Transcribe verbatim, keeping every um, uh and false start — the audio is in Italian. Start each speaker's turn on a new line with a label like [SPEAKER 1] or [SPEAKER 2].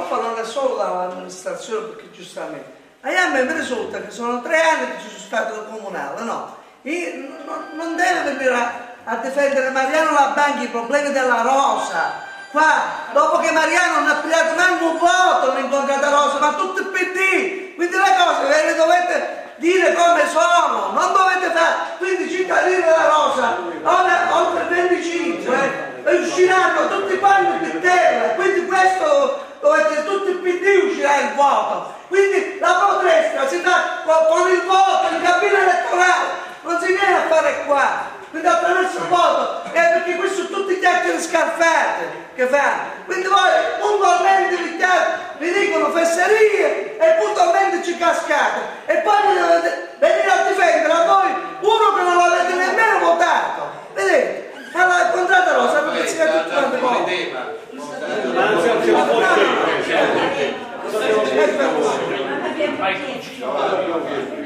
[SPEAKER 1] colpa non è solo dall'amministrazione, perché giustamente, a me mi risulta che sono tre anni che ci sono stato il comunale, no? Io, non, non deve venire a, a difendere Mariano Labanghi i problemi della Rosa. Qua, dopo che Mariano non ha pigliato neanche un voto, non ha incontrato Rosa, ma tutto il P D. Quindi le cose ve le dovete dire come sono, non dovete fare. Quindi i cittadini della Rosa, ora, oltre il venticinque, eh, usciranno tutti quanti in terra. Quindi questo dovete, tutto il P D uscirà il voto. Quindi la protesta si dà con il voto in cabina elettorale, non si viene a fare qua. Quindi attraverso il voto, è perché questi sono tutti chiacchiere scarfate che fanno. Quindi voi puntualmente vi, vi dicono fesserie e puntualmente ci cascate. E poi vi dovete venire a difendere a voi uno che non l'avete nemmeno votato. Vedete? Allora, contratta Rosa, perché si vede tutto quanto voi.
[SPEAKER 2] Ma non c'è un po' di